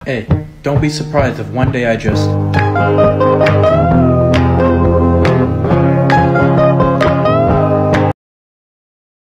Hey, don't be surprised if one day I just